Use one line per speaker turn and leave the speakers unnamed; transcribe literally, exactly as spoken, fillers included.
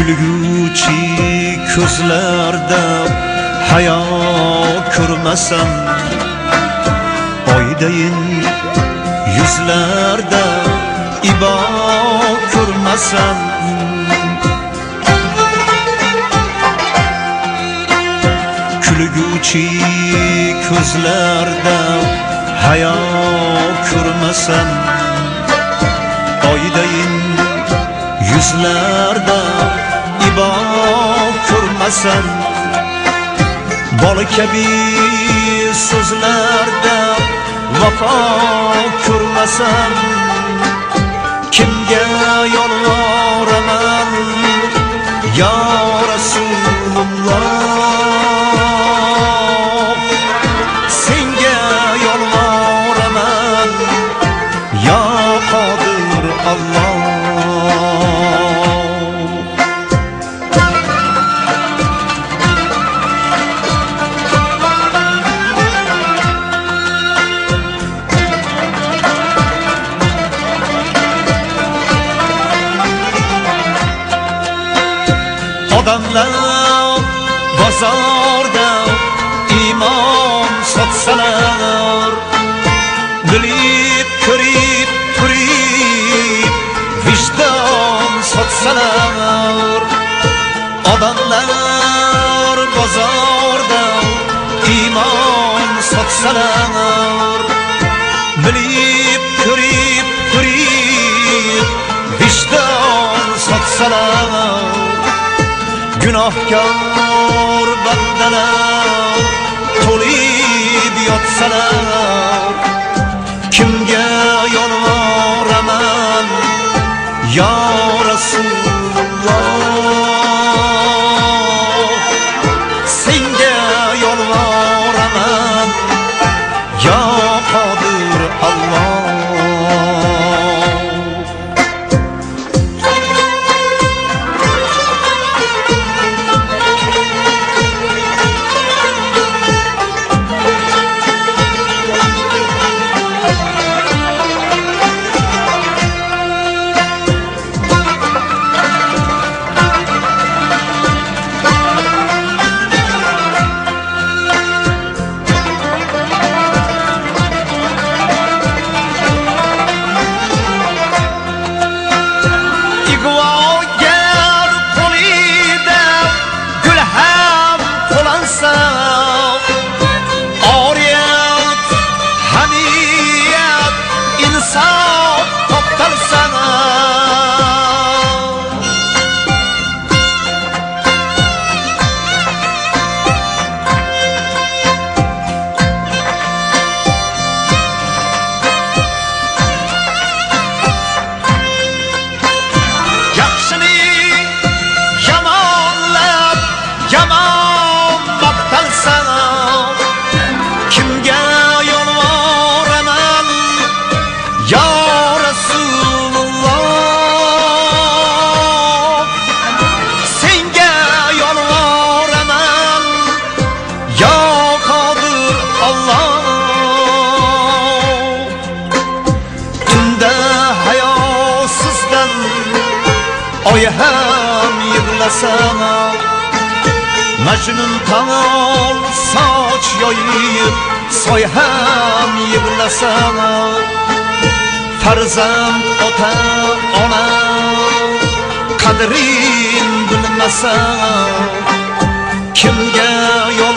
Kulguchi ko'zlarda hayo ko'rmasam, oydayin yuzlarda ibo ko'rmasam, kulguchi ko'zlarda hayo ko'rmasam, oydayin yuzlarda ibo ko'rmasam, bola kabi so'zlarda vafo ko'rmasam, kimga yolvoraman ya Rasululloh, senga yolvoraman ya Qodir Allah. Odamlar bozorda iymon sotsalar, bilib ko'rib turib vijdon sotsalar. Odamlar bozorda iymon sotsalar, bilib ko'rib turib vijdon sotsalar. Günahkor bandalar to'lib yotsalar, kimga yolvoraman ya Rasululloh, senga yolvoraman ya Qodir Allah. Oy ham yig'lasam, Majnun tamol soch yoyib, soy ham yig'lasam, farzand ota ona qadrin bilmasam, kimga